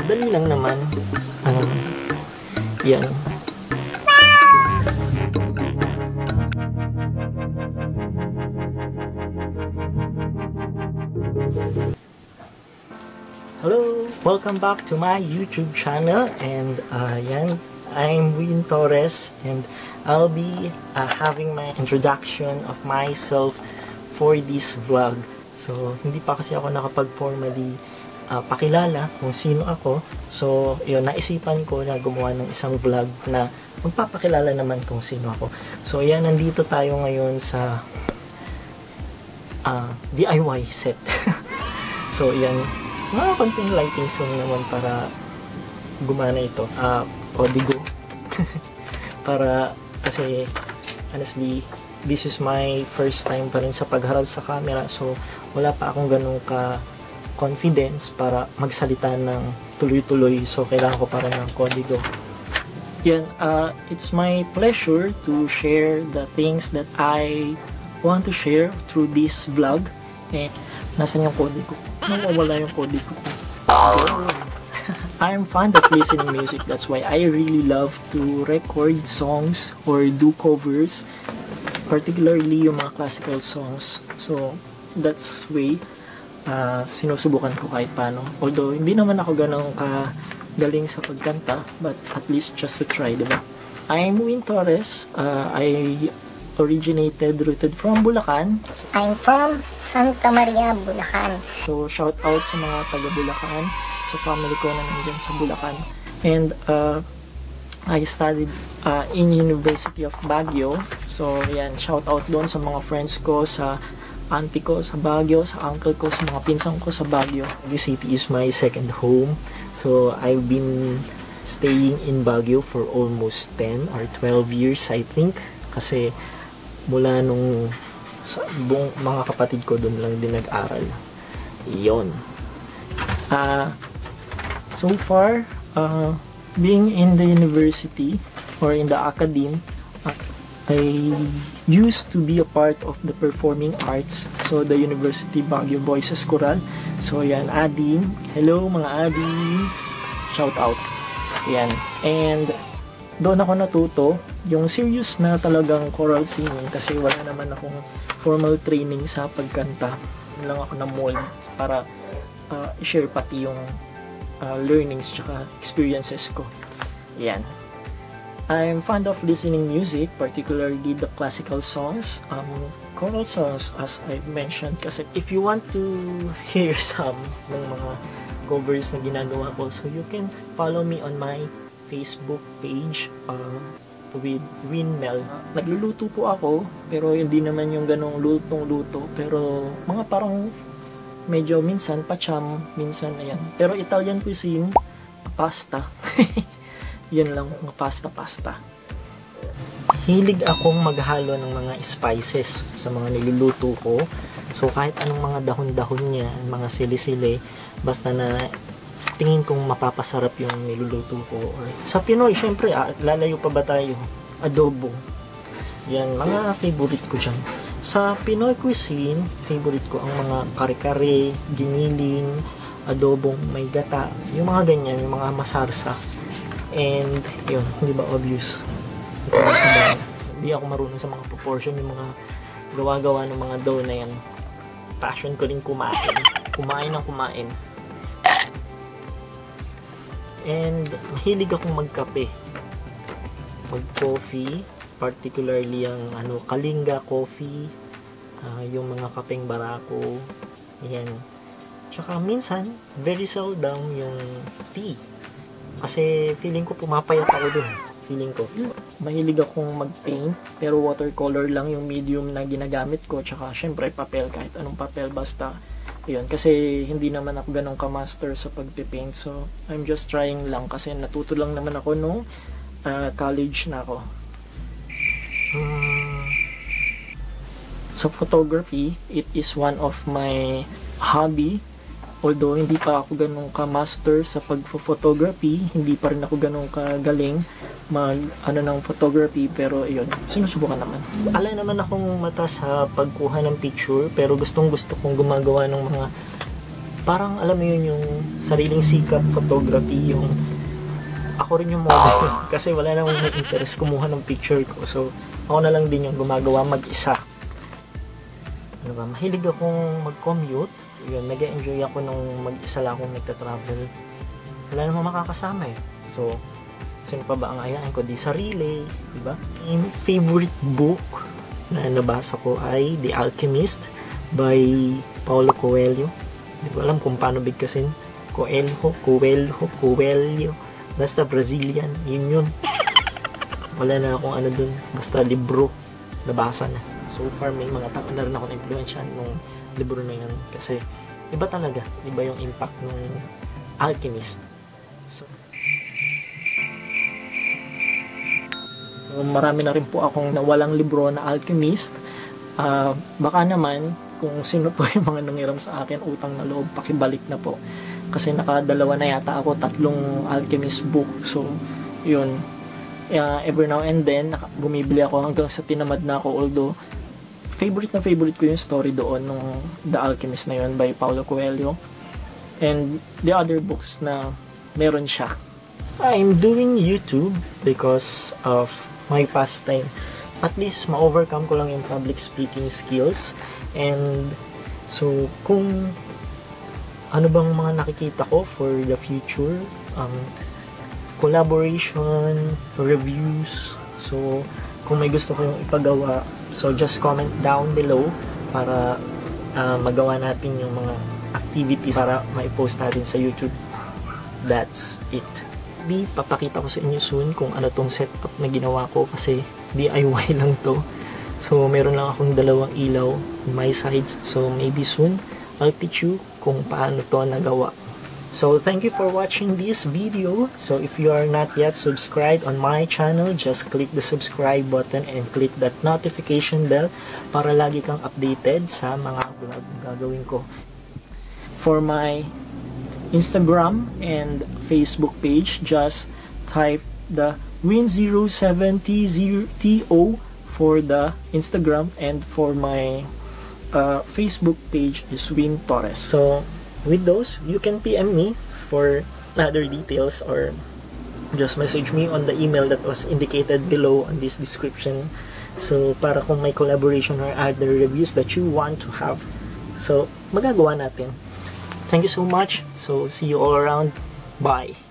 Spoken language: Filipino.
Madali lang naman. Yan. Hello! Welcome back to my YouTube channel, and yan, I'm Win Torres, and I'll be having my introduction of myself for this vlog. So, hindi pa kasi ako nakapag-formally pakilala kung sino ako. So, yun, naisipan ko na gumawa ng isang vlog na magpapakilala naman kung sino ako. So, yan, nandito tayo ngayon sa DIY set. So, yan, mga konting lighting lang naman para gumana ito. Codigo. Para, kasi, honestly, this is my first time pa rin sa pagharap sa camera. So, wala pa akong ganun ka-confidence para magsalita ng tuloy-tuloy. So, kailangan ko pa rin ng Codigo. Yan, it's my pleasure to share the things that I want to share through this vlog. And, nasan yung Codigo? Nawawala yung Codigo. I'm fond of listening music. That's why I really love to record songs or do covers, particularly yung mga classical songs. So that's way sinusubukan ko kahit paano. Although hindi naman ako ganun kagaling sa pagkanta, but at least just to try, diba? I'm Win Torres. I rooted from Bulacan. I'm from Santa Maria, Bulacan. So, shout out sa mga taga Bulacan, sa family ko na nandiyan sa Bulacan. And I studied in University of Baguio. So, yan, shout out doon sa mga friends ko, sa auntie ko sa Baguio, sa uncle ko, sa mga pinsang ko sa Baguio. This city is my second home. So, I've been staying in Baguio for almost 10 or 12 years, I think. Kasi mula nung buong mga kapatid ko doon lang din nag-aral. Iyon. So far, being in the university or in the academe, I used to be a part of the performing arts. So the University Baguio Voices Choral. So yan, Adi. Hello mga Adi. Shout out. Yan. And doon ako natuto yung serious na talagang choral singing kasi wala naman akong formal training sa pagkanta. Lang ako na mold para i-share pati yung learnings tsaka experiences ko. Yan. I'm fond of listening music, particularly the classical songs, choral songs as I mentioned, kasi if you want to hear some ng mga covers na ginagawa ko, so you can follow me on my Facebook page with Winmel. Nagluluto po ako, pero hindi naman yung ganong lutong-luto, pero mga parang medyo minsan pacham, minsan ayan. Pero Italian cuisine, pasta. Yan lang, mga pasta. Hilig akong maghalo ng mga spices sa mga niluluto ko. So kahit anong mga dahon-dahon niya, mga sili-sili, basta na tingin kong mapapasarap yung niluluto ko. Or, sa Pinoy, syempre, lalayo pa ba tayo? Adobo. Yan, mga favorite ko dyan. Sa Pinoy cuisine, favorite ko ang mga kare-kare, giniling, adobong may gata, yung mga ganyan, yung mga masarsa. And, yun, hindi ba obvious? Hindi ako marunong sa mga proportion, yung mga gawa-gawa ng mga dough na yan. Passion ko rin kumain. Kumain. And mahilig akong magkape, mag-coffee, particularly ang Kalinga coffee, yung mga kapeng barako, yan. Tsaka minsan, very seldom yung tea. Kasi feeling ko pumapayat ako dun. Feeling ko, mahilig akong mag-paint, pero watercolor lang yung medium na ginagamit ko. Tsaka syempre papel, kahit anong papel, basta yun, kasi hindi naman ako ganong ka-master sa pagpipaint. So, I'm just trying lang kasi natuto lang naman ako nung college na ako. So, photography, it is one of my hobby. Although, hindi pa ako ganong ka-master sa pag-photography, hindi pa rin ako ganong kagaling ng photography, pero yun, sinusubukan naman. Alay naman akong mata sa pagkuha ng picture, pero gustong gusto kong gumagawa ng mga parang alam mo yun, yung sariling sikap photography, yung ako rin yung model kasi wala namang may interest kumuha ng picture ko. So, ako na lang din yung gumagawa mag-isa. Ano ba, mahilig akong mag-commute. Yun, nag-enjoy ako nung mag-isa lang akong nagta-travel. Wala namang makakasama eh. So, sino pa ba ang ayahin ko? Di sarili, diba? Yung favorite book na nabasa ko ay The Alchemist by Paulo Coelho. Hindi ko alam kung paano bigkasin. Coelho. Basta Brazilian, yun. Wala na akong ano dun. Basta libro, nabasa na. So far, may mga tao na rin ako na-influensyan nung libro na yun. Kasi, iba talaga. Iba yung impact ng Alchemist. So, marami na rin po akong nawalang libro na Alchemist. Baka naman, kung sino po yung mga nangiram sa akin, utang na loob, pakibalik na po. Kasi nakadalawa na yata ako, 3 Alchemist book. So, yun. Every now and then, bumibili ako hanggang sa tinamad na ako. Although, favorite ko yung story doon ng The Alchemist na yun by Paulo Coelho. And the other books na meron siya. I'm doing YouTube because of my pastime. At least, ma-overcome ko lang yung public speaking skills. And, so, kung ano bang mga nakikita ko for the future, collaboration, reviews. So, kung may gusto kayong ipagawa, so just comment down below para magawa natin yung mga activities para ma-post natin sa YouTube. That's it. Papakita ko sa inyo soon kung ano tong setup na ginawa ko kasi DIY lang to. So, meron lang akong 2 ilaw on my sides. So, maybe soon, I'll teach you kung paano to nagawa. So, thank you for watching this video. So, if you are not yet subscribed on my channel, just click the subscribe button and click that notification bell para lagi kang updated sa mga vlog gagawin ko. For my Instagram and Facebook page, just type the Win07TO for the Instagram, and for my Facebook page is Win Torres. So with those, you can PM me for other details or just message me on the email that was indicated below on this description. So para kung may collaboration or other reviews that you want to have, so magagawa natin. Thank you so much. So see you all around. Bye.